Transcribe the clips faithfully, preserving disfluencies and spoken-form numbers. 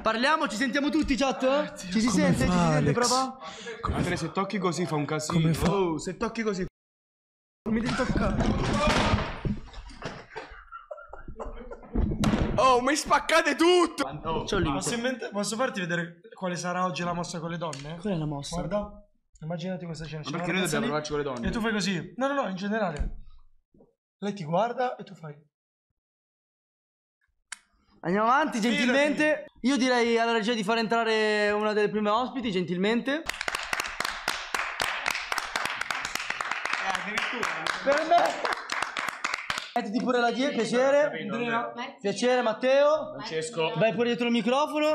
Parliamo, ci sentiamo tutti, chat? Ah, Dio, ci si sente? Ci si sente, prova? Andrea, se tocchi così fa un casino. Come fa? Oh, se tocchi così. Non mi devi toccare. Oh, mi spaccate tutto! Oh, c'ho il posso, posso farti vedere quale sarà oggi la mossa con le donne? Qual è la mossa? Guarda, immaginati questa scena. Ma perché noi dobbiamo provarci con le donne? E tu fai così. No, no, no, in generale. Lei ti guarda e tu fai. Andiamo avanti, gentilmente. Io direi alla regia di far entrare una delle prime ospiti, gentilmente. Eh, addirittura. Per me. Mettiti pure la dietro, piacere. Andrea. Piacere, Matteo. Francesco. Vai pure dietro il microfono.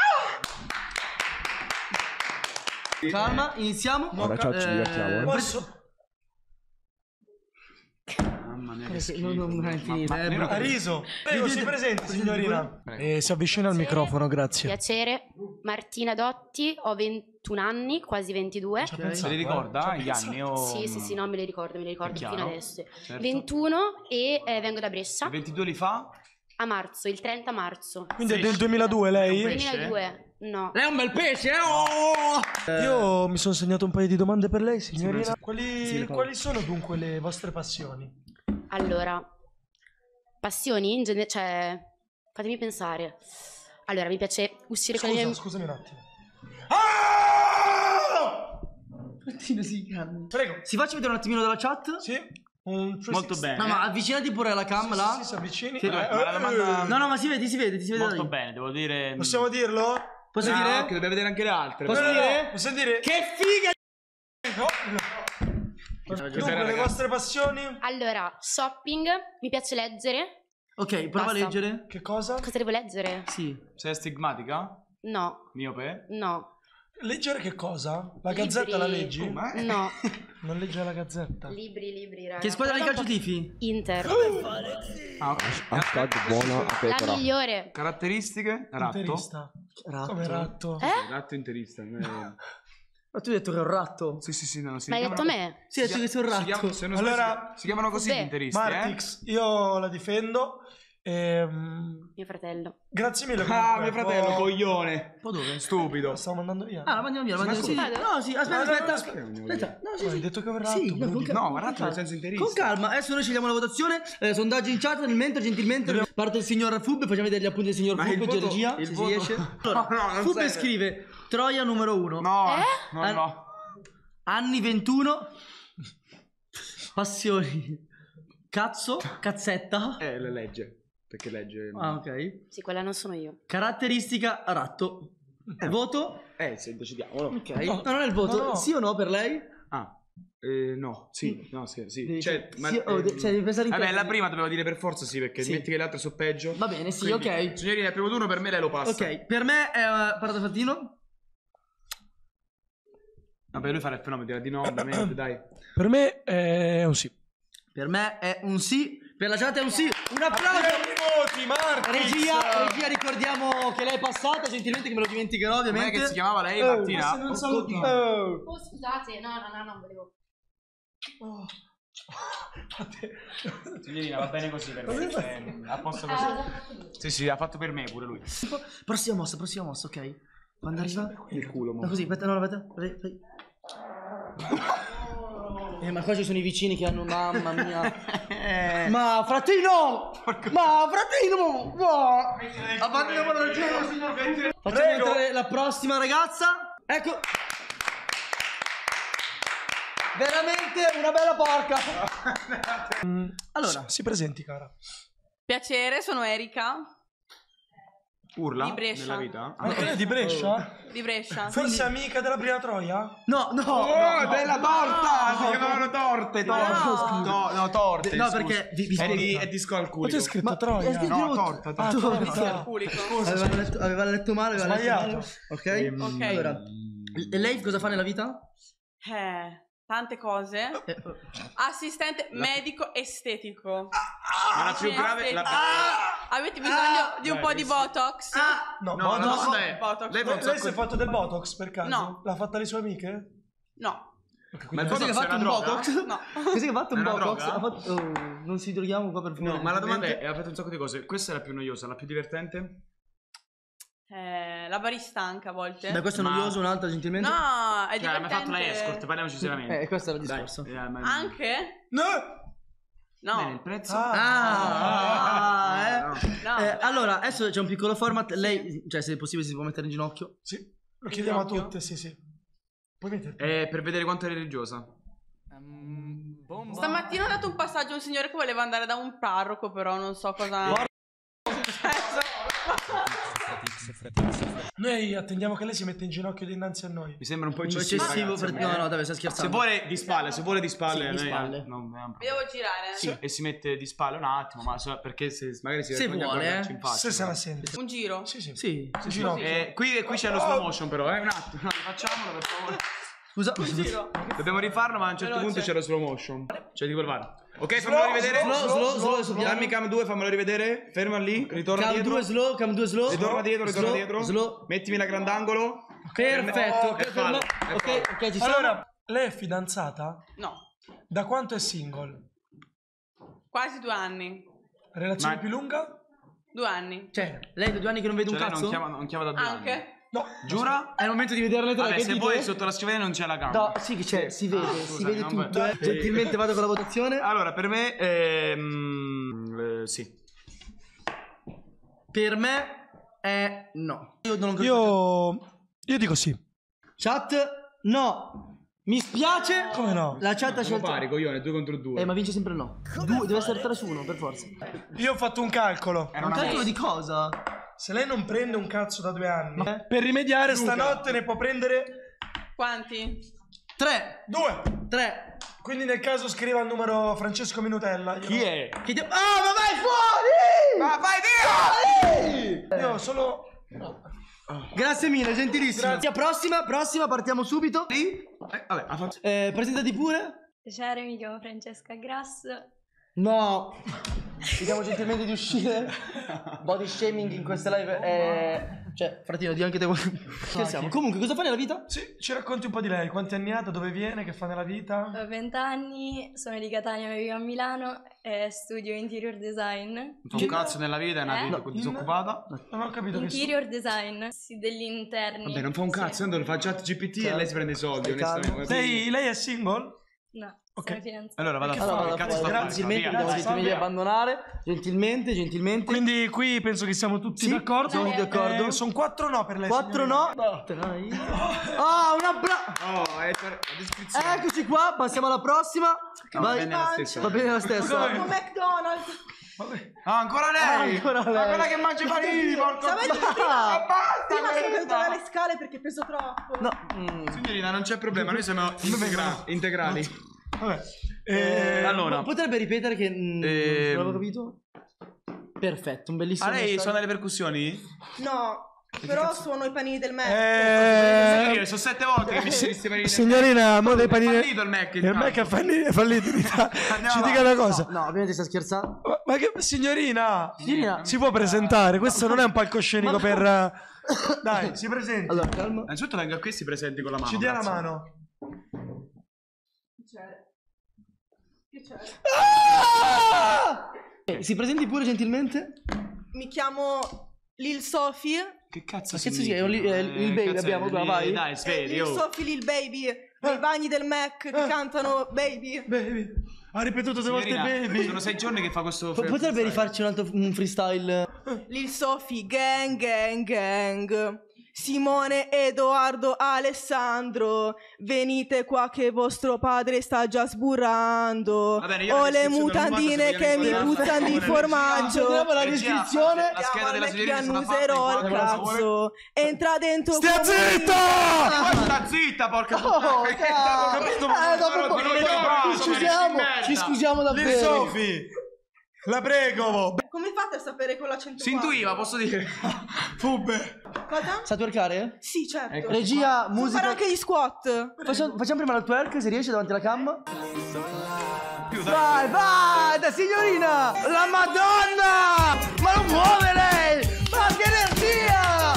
Calma, iniziamo. Ora ciao, ci divertiamo. Eh. Posso? Mamma mia, Eh, che sì, schifo. non- non è finita, Ma- eh, ma- bro. Ha riso. Prego, si presenti, signorina. E si avvicina al microfono, grazie. Piacere, Martina Dotti, ho ventuno anni, quasi ventidue. Ci ha Se pensato, li ricorda eh? gli anni o... Sì, sì, sì, no, me li ricordo, me li ricordo È fino chiaro, adesso. certo. ventuno e eh, vengo da Brescia ventidue li fa? a marzo, il trenta marzo. Quindi è del duemiladue lei? duemiladue, no. È un bel pesce, eh? Oh! Io mi sono segnato un paio di domande per lei, signorina. Sì, Quali, sì, quali sono dunque le vostre passioni? Allora, passioni in genere, cioè, fatemi pensare. Allora, mi piace uscire con le Scusa, mie... scusami un attimo. Martino, si calma. Prego. Si faccia vedere un attimino dalla chat? Sì? Un Molto bene. No, ma avvicinati pure alla cam, là. Sì, si avvicini. Sì, Eh, ma la eh, domanda- No, no, ma si vede, si vede, si vede. Molto da lì. bene, devo dire... Possiamo dirlo? Posso Ah, dire? ok, dobbiamo vedere anche le altre. Posso No, no, dire? no, Possiamo dire? Che figa! No. Cos'era, Dunque, le ragazzi? vostre passioni? Allora, shopping, mi piace leggere. Ok, prova a Basta. leggere. Che cosa? Cosa devo leggere? Sì. Sei astigmatica? No, Miope? no, Leggere che cosa? La Libri. gazzetta la leggi? Oh, ma- no. Non legge la gazzetta. Libri, libri, raga. Che squadra di Però calcio un po' tifi? Inter. Ah, ok. Hashtag buona a La pecora. migliore. Caratteristiche? Ratto? Interista. Ratto. Come ratto? Eh? Ratto interista. eh. Ma tu hai detto che è un ratto? Sì, sì, sì, no, si Ma hai detto a chiamano- me? Sì, hai detto che sei un Si ratto. chiamano, se non Allora- sbaglio, si chiamano così Beh. gli interisti, Martix, io la difendo. Ehm, Mio fratello. grazie mille. eh? Ah, comunque. mio fratello, Oh, coglione. Un po' dove? Stupido. Lo stiamo mandando via. Ah, la mandiamo via, la mandiamo Ma via. scusa. No, sì, aspetta, No, no, no, aspetta. aspetta. Aspetta, no, sì, Ma sì. hai detto che è un ratto, Sì, no, Brudi. con calma. No, con ratto calma. nel senso interista. Con calma, adesso noi scegliamo la votazione. Eh, sondaggio in chat, nel mentre, gentilmente. Parte il signor Fub, facciamo vedere gli appunti del signor Ma Fub il di voto- regia. il Se voto- si riesce. Allora, No, no, non Fub serve. scrive Troia numero uno. No, Eh? no, Ah, no. Anni ventuno. Passioni. Cazzo, cazzetta. Eh, le legge. Perché legge... Ah, ok. Sì, quella non sono io. Caratteristica ratto. Voto? Eh, se decidiamolo. Ok. No. No, non è il voto. No, no. Sì o no per lei? Ah, eh, no, sì, no, sì, sì. Devi- Cioè, sì, ma, oh, ehm, de- cioè, devi pensare in vabbè, termini. la prima dovevo dire per forza sì, perché Sì. metti che le altre sono peggio. Va bene, sì, Quindi, ok. Signorina, il primo turno per me lei lo passa. Ok, per me è uh, parata fattino. Vabbè, lui farà il fenomeno, dirà di no, ovviamente, dai. Per me è un sì. Per me è un sì. Per la chat è un sì. Un applauso. voti, Martix! Regia, regia, ricordiamo che lei è passata, gentilmente che me lo dimenticherò Com'è ovviamente. che si chiamava lei, Oh, Martina? ma se non saluti- Oh, Oh. Oh, scusate, no, no, no, non volevo. Oh. A te. Signorina, va bene così per me. cioè, a posto Ah, così. l'ho fatto lui. Sì, sì, ha fatto per me pure lui. Prossima mossa, prossima mossa, ok. Quando arriva? Il culo, mo. No, così, aspetta, no, aspetta. Fai- fai. Eh, ma qua ci sono i vicini che hanno, mamma mia. Ma fratino! Ma fratino! Ma! Abbandiamo la ragione, signor Fratino. Facciamo Prego. entrare la prossima ragazza. Ecco. Veramente una bella porca. Allora, Si presenti, cara. Piacere, sono Erika Urla Di Brescia. nella vita? Anche lei è di Brescia? di Brescia. Forse amica della prima Troia? no, no, Oh, no, no, della no, torta! no, Si no, chiamavano torte, Ma torte. no. scusa. No, no, torte. No, scusa. perché vi- vi è di, spiego. è di Ma scalculico. c'è scritto Ma- Troia? eh, No, Io- torta, torta. Ah, torta. Alcolico. Scusa, Aveva scusa. letto, aveva letto male, aveva Sbagliato. letto male. Ok? Ehm, Ok. Allora, e lei cosa fa nella vita? Eh, tante cose. Eh, Assistente medico estetico. Ma la più Sì, grave... La... estetico. Avete bisogno di un Dai, po' di sì. botox? ah, No, No, Botox. la domanda è... Botox. Lei fa Lei, un lei si sacco è fatto del Botox per caso? No. L'ha fatta le sue amiche? No, Ma il cos'è che ha botox è fatto una un droga? botox? no. Cos'è che ha fatto un È una botox? droga? Ha fatto... oh, non si droghiamo qua per favore. No, ma la domanda è, gentilmente. ha fatto un sacco di cose. Questa è la più noiosa, la più divertente? Eh, la barista anche a volte. Beh, questo è Ma- noioso, un'altra gentilmente. No, è Cioè, divertente. mi hai fatto la escort, parliamoci seriamente. Eh, questo era il Dai, discorso. eh, ma- Anche? No! No. Bene, il prezzo? Ah. Ah, Ah, eh. no. No. Eh, allora, adesso c'è un piccolo format. Lei, cioè, se è possibile, si può mettere in ginocchio. Sì, lo chiediamo a ginocchio? tutte, sì, sì. Puoi metterti. Eh, per vedere quanto è religiosa. Stamattina ho dato un passaggio a un signore che voleva andare da un parroco, però non so cosa. Noi attendiamo che lei si mette in ginocchio dinanzi a noi. Mi sembra un po' Un po' eccessivo. eccessivo ragazzi, per... eh. No, no, deve, sta Se scherzando. vuole di spalle, se vuole di spalle, Sì, di noi- spalle. non abbiamo Mi problema. devo girare. Sì, e si mette di spalle un attimo, ma so- perché se magari si Se vergogna a vuole, guardarci eh. in faccia. Se se la sente. Un giro. Sì, sì. Sì. In ginocchio. Eh, qui, qui c'è lo slow motion però, eh, un attimo, no, facciamolo per favore. Scusa. Un giro. Dobbiamo rifarlo, ma a un certo Veloce. punto c'è lo slow motion. Cioè di quel fare. Ok, fammelo Slow, rivedere. slow, slow, slow, slow. Dammi cam due, fammelo rivedere. Ferma lì, ritorna Cam dietro. due slow, cam due slow. Ritorna dietro, ritorna slow, dietro. Slow. Mettimi la grandangolo. Perfetto. Oh, ok, è fallo, fermo. è Ok, fallo. ok, ci siamo. Allora, lei è fidanzata? No. Da quanto è single? Quasi due anni. Relazione Ma- più lunga? Due anni. Cioè, lei da due anni che non vede Cioè, un lei cazzo? non chiama, non chiama da due anni. Anche? No. Giura? È il momento di vederle tre. Vabbè, che se dite? vuoi sotto la scrivania non c'è la gamba. No, sì che c'è, si vede, Ah, si scusami, vede non tutto. va- Eh. Gentilmente vado con la votazione. Allora, per me, ehm, eh, sì. Per me è no. Io non lo Io... Io dico sì. Chat, no. Mi spiace. Come no? La chat ha Siamo scelto. pari, coglione, due contro due. Eh, ma vince sempre il no. Due, deve essere tre su uno, per forza. Io ho fatto un calcolo. Era Un una calcolo di cosa? Se lei non prende un cazzo da due anni, Ma- per rimediare Luca. stanotte ne può prendere Quanti? Tre. due. Tre. Quindi nel caso scriva il numero Francesco Minutella. Io Chi no- è? Che ti... Ah, ma vai fuori! Ma vai via! Io solo... Grazie mille, gentilissimo. Grazie. Prossima, prossima, partiamo subito. Lì? Eh, vabbè, ha fatto... Eh, presentati pure. Piacere, mi chiamo Francesca Grass. No. Vediamo gentilmente di uscire. Body shaming in queste live è... Cioè, fratino, di anche te. Scherziamo. Comunque, cosa fai nella vita? Sì, ci racconti un po' di lei. Quanti anni ha, da dove viene, che fa nella vita? Ho venti anni, sono di Catania, ma vivo a Milano e studio interior design. Non fa un cazzo nella vita, è una Eh? vita No, disoccupata. Non ho capito che Interior design, sì, degli interni. Vabbè, non fa un cazzo, Sì. tanto lo fa chat G P T e Ciao. lei si prende i soldi, Stai calmo. onestamente. Lei, lei è single? No, Ok. sono fidanzata. Allora vado a Che fare, Allora, che vado cazzo fuori. sta a fare? Gentilmente, Via, dobbiamo dai, gentilmente via. abbandonare. Gentilmente, gentilmente. Quindi qui penso che siamo tutti Sì, d'accordo. siamo tutti d'accordo. Eh, sono quattro no per lei. Quattro signorina. no. Dai. Ah, un abbraccio. Oh, è per- la descrizione. Eccoci qua, passiamo alla prossima. No, va Vai. bene la stessa. Va bene la stessa. Come? McDonald's. Vabbè. Ah, ancora lei! Ancora lei. Ma quella che mangia i panini, porco Sapete dio. che Ah. Ma basta Prima sono questa! caduta dalle scale perché peso troppo. No. mm. Signorina, non c'è problema, noi siamo integra- integrali. Vabbè. Eh, allora. Potrebbe ripetere che mm, Ehm. non avevo capito? Perfetto, un bellissimo A lei messaggio. suona le percussioni? No, però suono i panini del Mac. eh, Signorina, sono sette volte che mi si questi panini. signorina, mo dei È panini. fallito il Mac. Il Mac è falli- è fallito in Italia. Andiamo Ci avanti. dica una cosa. No, ovviamente sta scherzando. Ma, ma che signorina? Signorina. Si può presentare? Questo non è un palcoscenico Ma- per. eh, Dai, si presenti. Allora, calma. Innanzitutto venga qui e si presenti con la mano. Ci dia la grazie. mano. Eh, Si presenti pure gentilmente? Mi chiamo Lil Sophie. Che cazzo Ma che significa? sì, è un li- è il Eh, baby, cazzo è? abbiamo qua, Lì- vai. Dai, Eh, svegli, Lil oh. Sophie Lil Baby. Nei bagni del Mac che cantano Baby. Baby. Ha ripetuto due volte Signorina, baby. sono sei giorni che fa questo Po- Potrebbe rifarci un altro un freestyle? Lil Sophie, gang, gang, gang. Simone, Edoardo, Alessandro, venite qua che vostro padre sta già sburrando. Va bene, io Ho la le descrizione mutandine non che voglio mi inquadrare. puzzano di Regia, formaggio. Vediamo la Regia, descrizione. La scheda della Chiamano signorina è che stata fatta annuserò in il quattro cazzo. Entra dentro Stia come- zitta! Sta zitta, porca Oh, puttana. cazzo. Capito? Eh, dopo- Ma non ci io, scusiamo, merda. ci scusiamo Lil davvero. Sophie. La prego. Come fate a sapere con l'accento? Si intuiva, posso dire. Fubbe. Cosa? Sa twerkare? Sì, certo. Ecco. Regia, So fare musica. anche gli squat. Facciamo, facciamo prima la twerk se riesce davanti alla cam. Più, dai. Vai, vai, da signorina! La Madonna! Ma non muove lei! Ma che energia!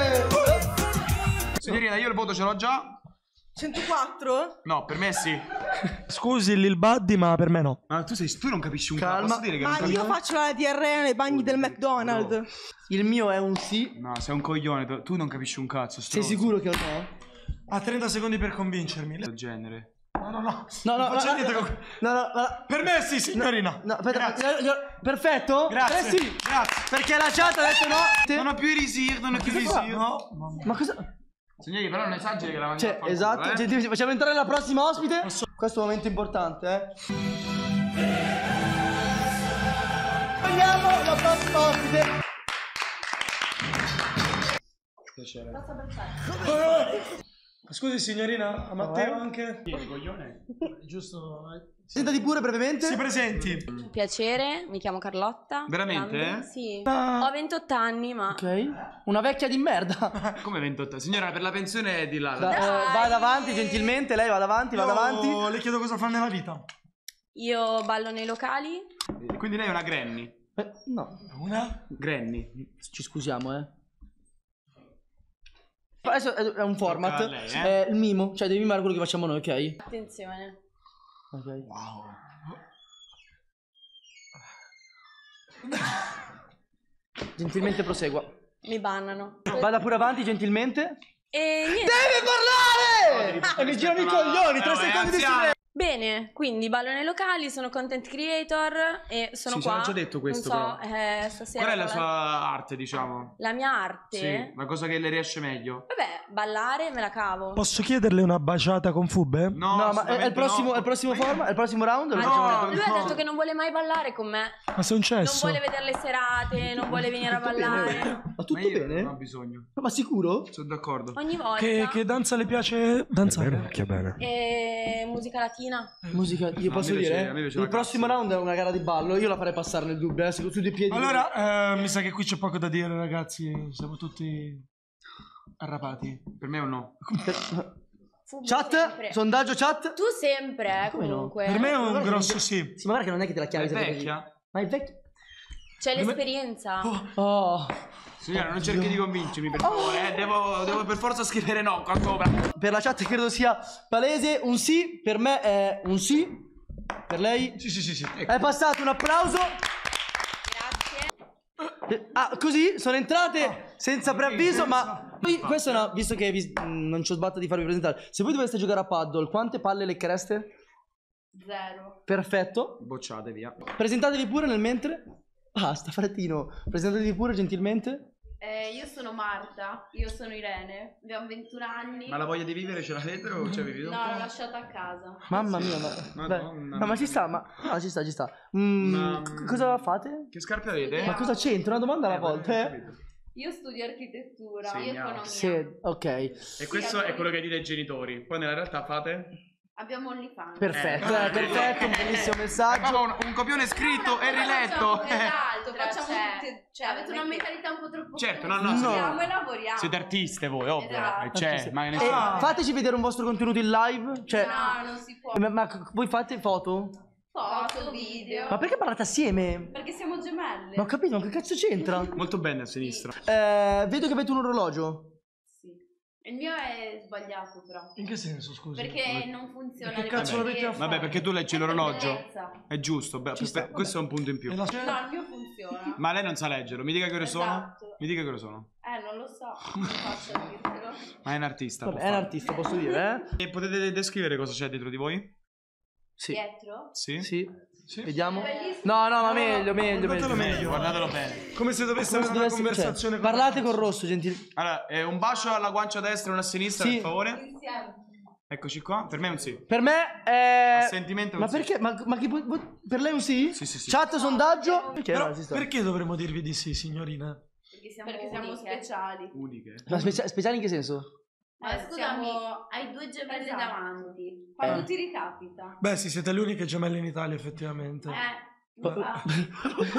Signorina, io il voto ce l'ho già. centoquattro? No, per me sì. Scusi Lil Buddy, ma per me no. Ma tu, sei, tu non capisci un Calma. cazzo. Posso dire che non Ma capisci? io faccio la diarrea nei bagni del McDonald's. Il mio è un sì. No, sei un coglione. tu- Tu non capisci un cazzo. Sei stronzo. sicuro che è un no? Ha trenta secondi per convincermi. Del genere. No, no, no. No, no, Non faccio no, niente no, con- no, no, no. Per me sì, signorina. No, aspetta, Grazie. io- io- perfetto? Grazie. Eh sì, Grazie. perché la chat ha detto no. Te- Non ho più i risir, non ho più i Cosa fa? risir. No. Ma cosa? Signori, però non esageri che la mangiamo. Cioè, esatto, gentilissimo, facciamo entrare la prossima ospite. Questo è un momento importante, eh. Vogliamo la prossima ospite. Piacere. Scusi signorina, a Matteo Eh? anche? Coglione. Giusto. Sentati pure brevemente. Si presenti. Piacere, mi chiamo Carlotta. Veramente? Grande, Sì. Ah. Ho ventotto anni, ma... Ok. Una vecchia di merda. Come ventotto? Signora, per la pensione di là. Da- eh, va davanti gentilmente, lei va davanti, va Io davanti. Le chiedo cosa fa nella vita. Io ballo nei locali. Quindi lei è una granny. Eh, no, Una? Granny. ci scusiamo, eh. Adesso è è un format. Tocca a lei, eh. È il mimo, cioè devi mimare quello che facciamo noi, ok? Attenzione. Ok. Wow. Gentilmente prosegua. Mi bannano. Vada pure avanti, gentilmente. E niente. Deve parlare! E mi girano i coglioni, tre Eh, secondi di anziano. silenzio. Bene, quindi ballo nei locali, sono content creator e sono Sì, ce qua. l'ha già detto questo, Non so, eh, stasera... Qual è la parla- sua arte, diciamo? La mia arte? Sì, la cosa che le riesce meglio. Vabbè, ballare me la cavo. Posso chiederle una baciata con Fubbe? No, No, ma è, è il prossimo, no. è il prossimo format, è il prossimo round? o lo Ah, facciamo no, dopo? lui no. ha detto che non vuole mai ballare con me. Ma sei un Non cesso? vuole vedere le serate, non vuole venire a Tutto ballare. bene? Ma Ma tutto io bene? non ho bisogno. Ma sicuro? Sono d'accordo. Ogni volta. Che, che danza le piace danzare? Che bene. E musica latina. Musica, io posso mi piace- dire? a me piace Il la prossimo cazzo. round è una gara di ballo, io la farei passare nel dubbio, eh, su, su due piedi. Allora, eh, mi sa che qui c'è poco da dire, ragazzi. Siamo tutti arrapati. Per me è un no. Fu Chat, sempre. sondaggio chat. Tu sempre, eh, Come no? comunque. Per me è un Guarda che grosso non- sì. Sì, ma guarda che non è che te la chiavi È sempre vecchia? così. Ma è vecchio. C'è l'esperienza. Oh. Signora, non cerchi di convincermi, per favore. Eh. Devo, devo per forza scrivere no qua sopra. Per la chat credo sia palese un sì, per me è un sì. Per lei Sì, sì, sì, sì. è passato, un applauso. Eh, Ah, così sono entrate senza preavviso, ma poi questo no, visto che vi- mh, non ci ho sbatto di farvi presentare. Se voi doveste giocare a paddle, quante palle lecchereste? Zero. Perfetto. Bocciate via. Presentatevi pure nel mentre. Basta, fratino. Presentatevi pure gentilmente. Eh, io sono Marta, io sono Irene, abbiamo ventuno anni. Ma la voglia di vivere ce l'avete o ci avete? No, l'ho lasciata a casa. Mamma mia, ma, Madonna beh, no, ma ci sta, ma no, ci sta, ci sta. Mm, Ma- c- cosa fate? Che scarpe avete? Ma cosa c'entra? Una domanda alla Eh, volta, ho eh? capito. Io studio architettura, Sì, io no. economia. Sì, ok. E questo è quello che dite ai genitori. Poi nella realtà fate? Abbiamo OnlyFans. Perfetto, Eh, eh, perfetto, un bellissimo messaggio. Facciamo un, un copione scritto e riletto. Eh. Esatto, Cioè, facciamo tutte, cioè, avete una mentalità un po' troppo Certo, no, no, chiusa. siete- Studiamo e lavoriamo. Siete artiste voi, ovvio. Esatto. Eh, C'è, ma Eh, nessuno. fateci vedere un vostro contenuto in live. Cioè, No, non si può. ma, ma c- voi fate foto? Foto, video. Ma perché parlate assieme? Perché siamo gemelle. Non ho capito, ma che cazzo c'entra? Molto bene a sinistra. Eh, vedo che avete un orologio. Sì. Il mio è sbagliato però. In che senso, scusi? Perché non funziona. Che le cazzo batterie. l'avete a fare? Vabbè, perché tu leggi È per l'orologio. bellezza. È giusto, beh, Ci sta, beh, questo è un punto in più. E la- No, il mio funziona. Ma lei non sa leggerlo. Mi dica che ore sono? Esatto. Mi dica che ore sono. Eh, non lo so. Non faccio a dirtelo. Ma è un artista. Vabbè, può è un farlo. artista, posso dire, eh? E potete descrivere cosa c'è dietro di voi? Sì. Dietro? Sì? Sì. Sì? Vediamo. Bellissimo. No, no, ma meglio, meglio, Guardatelo meglio. meglio. Guardatelo bene. Come se dovesse Come se avere una dovesse- conversazione cioè, con parlate un col ragazzo. rosso, gentile. Allora, eh, un bacio alla guancia destra e una a sinistra, Sì. per favore. Insieme. Eccoci qua. Per me è un sì. Per me è... Assentimento è un Ma sì. perché? Ma, ma chi può- per lei è un sì? Sì, sì, sì. Chat, sondaggio? Perché Però no, ci sta. perché dovremmo dirvi di sì, signorina? Perché siamo, Perché siamo uniche. speciali. Uniche. Ma specia- speciali in che senso? Eh, Eh, scusami, siamo- hai due gemelle Esatto. davanti. Quando Eh. ti ricapita? Beh, sì, siete le uniche gemelle in Italia, effettivamente. Eh, Pa- infatti.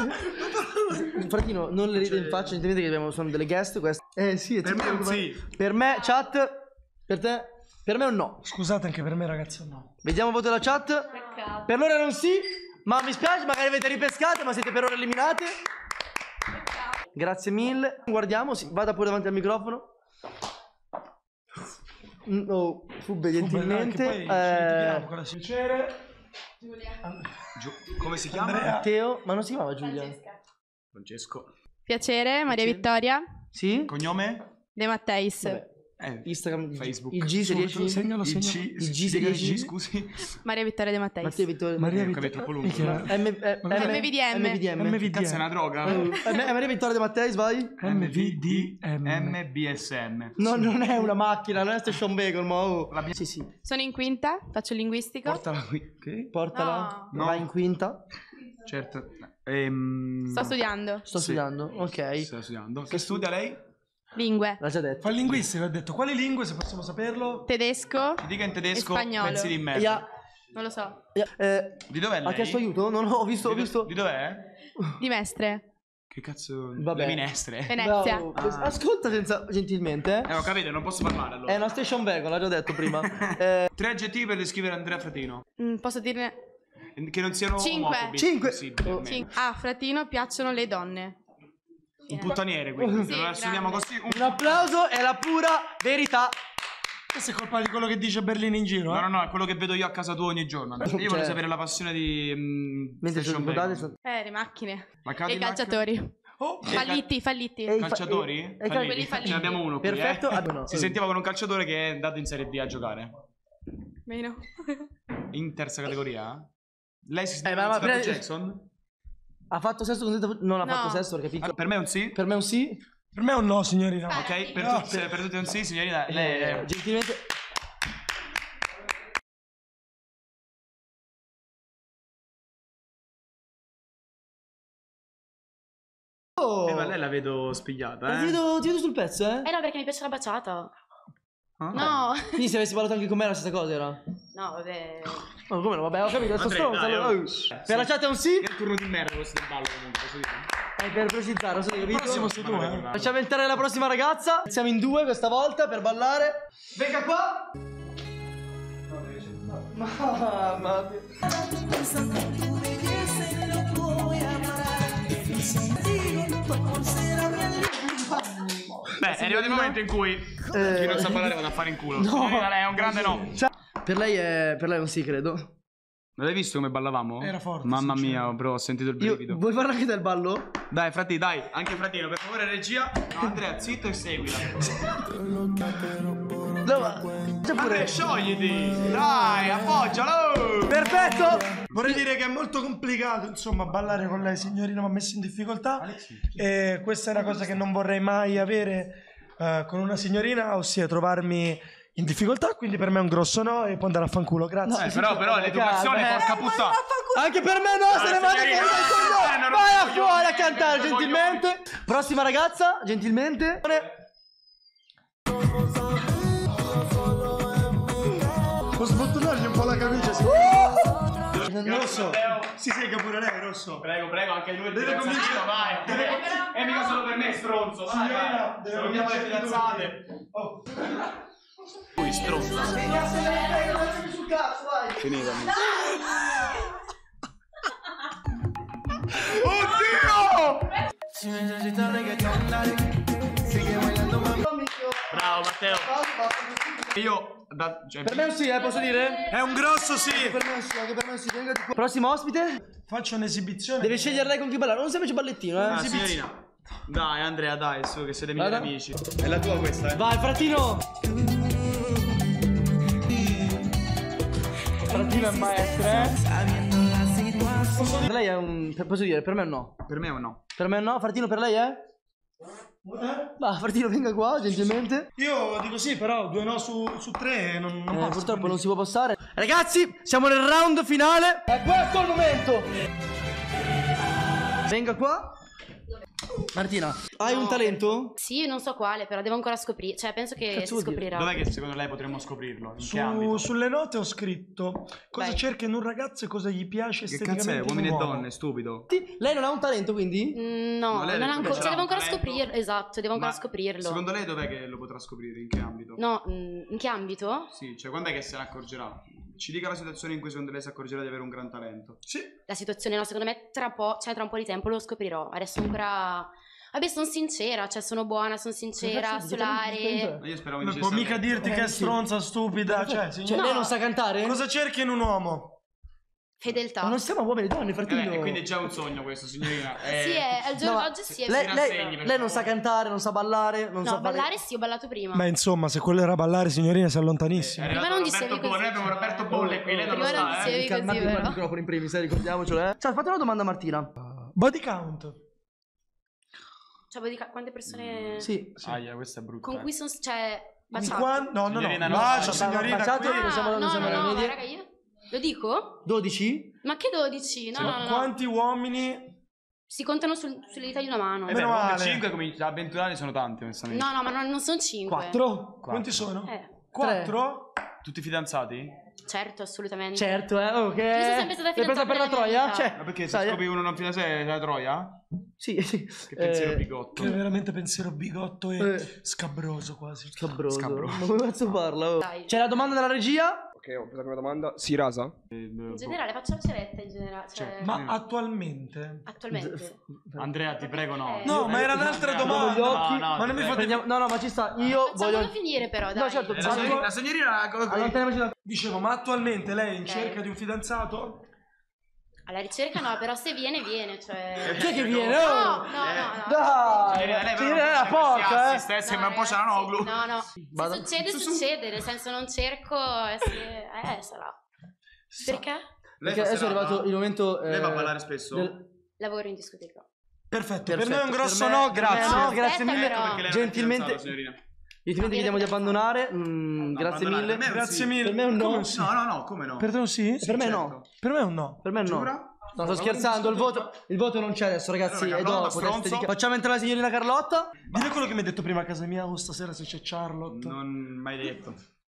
Fratino, non le ride in faccia, intendete che abbiamo, sono delle guest queste. Eh sì, è Per me è un tutto- sì. Per me, chat, per te, per me è un no. Scusate, anche per me, ragazzi, no. Vediamo il voto della chat. Peccato. Per loro era un sì, ma mi spiace, magari avete ripescate, ma siete per ora eliminate. Grazie mille. Guardiamo, sì, vada pure davanti al microfono. Oh, Fubbe, gentilmente. Poi ci litighiamo con la piacere. Come si chiama? Andrea. Matteo, ma non si chiamava Giulia? Francesco. Piacere, Maria Vittoria Sì? Cognome? De Matteis. Vabbè. Eh, Instagram, Facebook. il G se Subito, riesci. segnalo, Il segnalo. G, Il G, spiega il sì, G, sì. scusi. Maria Vittoria De Matteis. Matteo Vittoria. Maria Eh, Vittoria. è troppo lungo. Minchia. M, eh, M- M V D M. M V D M. M V D Cazzo, è una droga? Eh, M- Maria Vittoria De Matteis, vai. M V D M. M B S M. No, non è una macchina, non è Station Bacon, ma oh. La mia- Sì, sì. Sono in quinta, faccio il linguistico. Portala qui. Ok. Portala. No. Vai in quinta. Certo. Ehm... Sto studiando. Sto Sì. studiando. Ok. Sta studiando. Che studia lei? Lingue. L'ha già detto. Fa il linguistico, ha detto. Quali lingue, se possiamo saperlo? Tedesco. Ti dica in tedesco. E spagnolo. Pezzi di merda. Ya- Non lo so. ya- eh, Di dov'è lei? ha chiesto aiuto? Non ho visto, ho Di, do- visto. di dov'è? Di Mestre. Che cazzo? Vabbè. Le minestre. Venezia. Bravo. Ascolta senza, gentilmente. Eh, ho capito, non posso parlare allora. È una Station Bacon, l'ha già detto prima. Eh, Tre aggettivi per descrivere Andrea Fratino. Mm, posso dirne Che non siano Cinque. omofobi. Cinque. Possibile, Oh. almeno. cinque. A Fratino piacciono le donne. Un puttaniere, quindi. Sì, Se lo assumiamo grande. così. Un... un applauso è la pura verità. Questa è colpa di quello che dice Berlino in giro, No, eh? no, no, è quello che vedo io a casa tua ogni giorno. Io voglio Cioè- sapere la passione di. mm, Mentre Station sono Bacon. sono... Eh, le macchine. Ma E i Cadillac? calciatori. Oh, E Falliti, falliti. E i fa- Calciatori? e- e- Falliti. quelli falliti. Ce ne abbiamo uno qui, Perfetto. eh. Ah, no. Si sentiva con un calciatore che è andato in Serie D a giocare. Meno. In terza categoria? Lei si Eh, sentiva ma- con ma- Zidane Jackson? Ha fatto sesso con Zeta- Non ha No. fatto sesso perché Ah, piccolo. per me è un sì? Per me è un sì. per me è un no, signorina. Ok, per, No. tutti, per tutti è un sì, signorina. Lei Eh, è... gentilmente. Oh, Eh, ma lei la vedo spigliata, ma eh? ti vedo, ti vedo sul pezzo, eh? Eh no, perché mi piace la baciata. Ah. No. Quindi se avessi parlato anche con me la stessa cosa era. No, vabbè. No, come no? Vabbè, ho capito, adesso Andrea, stronzo. dai, allora, oh. oh. Per la chat è un sì. Che turno di merda questo del ballo comunque, posso dire? E per precizzare, non so se hai capito. prossimo sei tu, eh. Facciamo entrare la prossima ragazza. Siamo in due questa volta per ballare. Venga qua. Mamma mia. Beh, è arrivato il momento in cui chi non sa parlare vado a fare in culo. Signorina, lei è un grande no. Cioè, per lei è per lei è un sì, credo. Non l'hai visto come ballavamo? Era forte, Mamma sì, mia, bro, ho sentito il Io, brivido. vuoi fare anche del ballo? Dai, frati, dai, anche fratino, per favore, regia. No, Andrea, zitto e seguila. No, ma c'è Andrea, pure. sciogliti! Dai, appoggialo! Perfetto. Vorrei dire che è molto complicato, insomma, ballare con lei, signorina, mi ha messo in difficoltà. E questa è una cosa che non vorrei mai avere eh, con una signorina, ossia trovarmi in difficoltà, quindi per me è un grosso no e può andare a fanculo, grazie. Eh, però, però, l'educazione, calma, eh. porca puttana. Anche per me no, se ne vada signorina, fuori dal eh, coglione. non Vai a rompere i fuori a coglioni, cantare non rompere i gentilmente. Prossima ragazza, gentilmente. Posso sbottonargli un po' la camicia? Sì. Non lo so. Si sega pure lei, rosso. Prego, prego, anche lui è Deve fidanzato, convincere- vai. deve- È mica solo per me, stronzo. Vai, Signorina, vai. deve Salutiamo le convincere fidanzate. Oh. Lui, stronzo. Finita. Oddio! Bravo, Matteo. Io, da, cioè, Per me è un sì, eh, posso dire? È un grosso sì. Per me è un sì, anche per me è un sì. Venga di qua. Prossimo ospite. Faccio un'esibizione. Deve scegliere lei con chi ballare. Non semplice ballettino, eh. ah, signorina. Dai, Andrea, dai, su, che siete migliori Vada. amici. È la tua questa, eh. Vai, fratino. Fratino è maestro, eh. Per lei è un... per- Posso dire, per me è un no. Per me o no? Per me è un no. Fratino per lei è? Eh? Va, Fratino venga qua, gentilmente. Io dico sì, però due no su, su tre non, non Eh, passo, purtroppo quindi- non si può passare. Ragazzi, siamo nel round finale. E questo è il momento. Venga qua. Martina, hai un talento? Sì, non so quale, però devo ancora scoprire. Cioè, penso che Cazzo si vuol dire? scoprirà. Dov'è che secondo lei potremmo scoprirlo? In che ambito? Su, sulle note ho scritto cosa Vai. cerca in un ragazzo e cosa gli piace Che esteticamente cazzo è? in Uomini un e uomo. donne, stupido. Sì, lei non ha un talento, quindi? Mm, No, Ma lei non ha ancora, detto che cioè, c'ha devo un ancora talento. scoprirlo. Esatto, devo ancora Ma scoprirlo. Secondo lei dov'è che lo potrà scoprire? In che ambito? No, mm, in che ambito? Sì, cioè quando è che se ne accorgerà? Ci dica la situazione in cui secondo lei si accorgerà di avere un gran talento. Sì. La situazione, no, secondo me tra po', cioè tra un po' di tempo lo scoprirò. Adesso ancora. Vabbè, sono sincera, cioè sono buona, sono sincera, solare. Ma io speravo Non vincesse può mica lei. dirti che è Eh, sì. stronza, stupida. Cioè, Cioè, signora, lei non sa cantare? cosa cerchi in un uomo? Fedeltà. Ma non siamo uomini e donne, Eh Fratino. beh, quindi è già un sogno questo, signorina. Eh, Sì, è, al giorno No, ma d'oggi sì, è Lei, vero. lei- rassegni, per lei non sa favore. cantare, non sa ballare, non No, sa fare... ballare sì, ho ballato prima. Ma insomma, se quello era ballare, signorina, sei allontanissimo. È Prima arrivato non Roberto dicevi così. Bolle, noi abbiamo Roberto Bolle qui, lei non lo Prima non sa, eh. dicevi così, Calmati qua il vero? microfono in primis, eh, ricordiamocelo, eh. Cioè, fate una domanda a Martina. Body count. Cioè, vuoi dire quante persone Sì. Aia, questa è brutta. con cui sono, cioè, Di baciato? quan- No, no, no. Signorina, no, Bacia, no, signorina. baciato, qui. Ah, non siamo- non no, siamo no, nelle no, medie. raga, io lo dico? dodici? Ma che dodici? No, no, no. Quanti uomini... Si contano sul- sulle dita di una mano. Eh beh, Meno come male. cinque come avventurati sono tanti, onestamente. No, no, ma non, non sono cinque. Quattro? Quanti sono? Eh, Quattro? Tutti fidanzati? certo, assolutamente. Certo, eh, ok. Io sono sempre stata L'hai presa fidanzata per la nella mia troia? vita. Cioè, Ma perché se sai, scopri uno non fida sé, la troia? Sì, sì. Che pensiero Eh, bigotto. Che è veramente pensiero bigotto e Eh. scabroso quasi. Scabroso. Scabroso. Ma come cazzo parla? oh? Dai. C'è la domanda della regia? Ok, ho preso una domanda. Si rasa? In generale, faccio la civetta in generale. Cioè, Ma attualmente... attualmente. Andrea, ti prego, no. Eh. No, ma era un'altra Andrea, domanda. gli occhi. No, no, Ma non mi ti fate... Prendiamo- No, no, ma ci sta. Io Facciamolo voglio... finire però, dai. No, certo, prego. La signorina, la signorina allontaniamoci da... Dicevo, ma attualmente lei è in Ok. cerca di un fidanzato? Alla ricerca no, però se viene, viene, cioè... Chi è che viene? No, Oh! no, no, no. Dai! Signorina, lei però Signorina, non la può fare questi porca, eh! assist, eh, sembra un po' ragazzi, Cialanoglu. No, no. Vado. Se succede, succede. Nel senso non cerco, eh, se- eh sarà. Perché? Lei Perché adesso è stasera arrivato va- il momento... Lei va a eh, ballare spesso? del- Lavoro in discoteca. Perfetto, per Perfetto, noi è un grosso per me- no, per me grazie. no, Aspetta, grazie mille. però. Perché lei non è Gentilmente- fidanzata, signorina. Gentilmente chiediamo di abbandonare. Mm, grazie abbandonare. mille. Per me è un Grazie sì. mille. Per me è un no. Come un sì? No, no, no, come no? Per te un sì? per me certo. no. Per me è un no. Per me no. Giura? No, sto scherzando, il voto, il voto non c'è adesso, ragazzi. Allora, È Carlotta, dopo. teste stronzo. di ca- Facciamo entrare la signorina Carlotta. Dile quello che mi hai detto prima a casa mia, oh, stasera se c'è Charlotte. Non mai detto.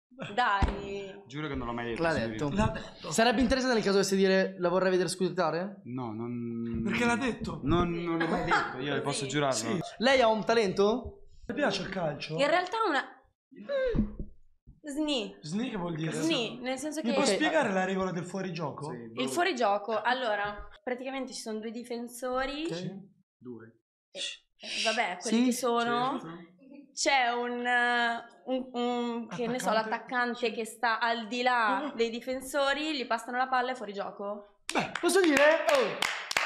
Dai. Giuro che non l'ho mai detto. L'ha signorina. detto. L'ha detto. Sarebbe interessante nel caso dovesse dire la vorrei vedere scudetare? No, non... Perché l'ha detto? Non, non l'ho mai detto, io le posso giurarlo. Sì. Lei ha un talento? Mi piace il calcio? In realtà una... Mm. Sni. Sni che vuol dire? Sni, nel senso Mi che... puoi spiegare la regola del fuorigioco? Sì, boh. Il fuorigioco, allora, praticamente ci sono due difensori. Due. Eh, vabbè, quelli Sì, che sono... certo. C'è un, eh, un- un- che ne so, Attaccante? l'attaccante che sta al di là dei difensori, gli passano la palla e fuori gioco. Beh, posso dire? Oh.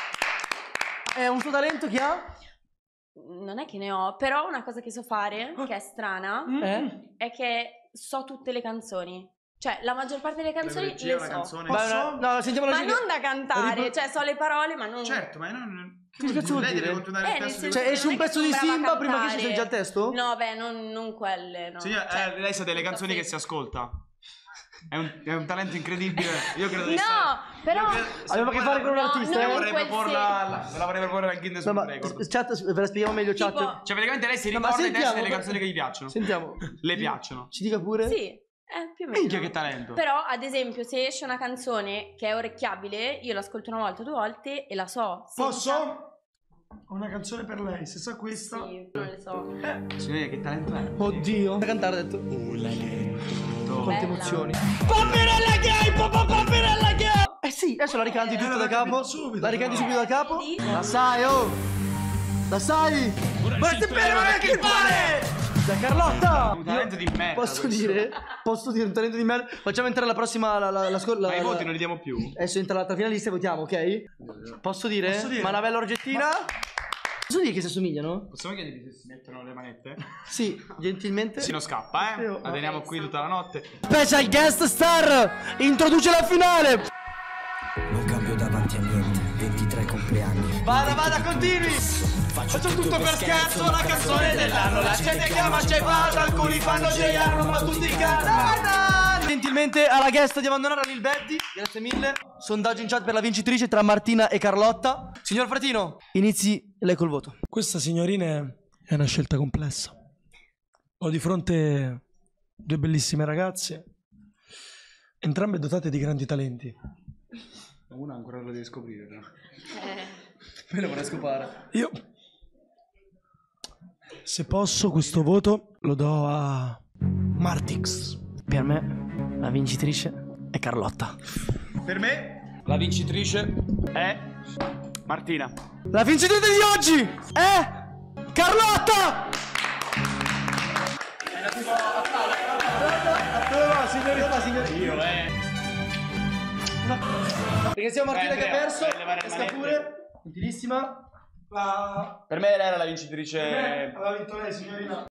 È un suo talento che ha? Non è che ne ho, però una cosa che so fare, che è strana, Eh? è che so tutte le canzoni. Cioè, la maggior parte delle canzoni regia, le una so. canzone. Posso? Vai, una- no, sentiamo la Ma sigla. non da cantare, Ripro- cioè so le parole, ma non... Certo, ma non... Che cazzo vuol Lei dire? deve continuare Eh, il nel testo senso di... Cioè, esce un non è che pezzo di sono brava a Simba prima che cantare. ci sia già il testo? No, beh, non, non quelle, no. Signora, Cioè, eh, lei sa delle canzoni sì. che si ascolta. È un, è un talento incredibile. Io credo di No, essere... però... io credo- Abbiamo a che fare con un No, artista, non eh? in vorrei quel proporla alla- ve la vorrei proporre al Guinness No, World ma Record. chat, ve la spieghiamo meglio, chat. Tipo- Cioè, praticamente lei si No, ma ricorda i testi sentiamo, delle canzoni che gli piacciono. Sentiamo. Le piacciono. Ci dica pure. Sì, eh, più o meno. Minchia che talento. Però, ad esempio, se esce una canzone che è orecchiabile, io l'ascolto una volta, due volte e la so. senza- Posso? Ho una canzone per lei, se sa questa. Sì, non le so. Signora, che talento è? Oddio. Da cantare ha detto. Quante Bella. emozioni. Paperella gay, papà, paperella gay. Eh sì, adesso la ricanti tutta da capo. subito, La ricanti però. subito da capo. Vedi? La sai, oh. La sai. Ma ti pego che pare. Da Carlotta. Un talento di merda. Posso questo. dire? Posso dire un talento di merda? Facciamo entrare la prossima la, la, la, scor- la- Ma i la- voti non li diamo più? Adesso entra l'altra finalista e votiamo, ok? Posso dire? Posso dire? Manavella Orgettina? Posso dire che si assomigliano? Possiamo chiedergli se si mettono le manette? Sì, gentilmente. Si non scappa, eh? La teniamo qui tutta la notte. Special guest star introduce la finale. Non cambio davanti a niente, ventitré compleanni. Vada, vada, continui. Faccio tutto per scherzo, la canzone dell'anno. La gente chiama, c'è vada, alcuni fanno gioiarno, ma tutti cantano. Gentilmente alla guest di abbandonare Lil Betty. Grazie mille. Sondaggio in chat per la vincitrice tra Martina e Carlotta. Signor Fratino, inizi lei col voto. Questa signorina è una scelta complessa. Ho di fronte due bellissime ragazze, entrambe dotate di grandi talenti. Una ancora lo devi scoprire, però. Me lo vorrei scopare. Io, se posso, questo voto lo do a Martix. Per me la vincitrice è Carlotta. Per me, la vincitrice è Martina. La vincitrice di oggi è Carlotta! Dove signorina, signorina? Io, eh. Perché siamo Martina che ha perso. Esca pure. Utilissima. La... Per me lei era la vincitrice. Per me aveva vinto lei, signorina.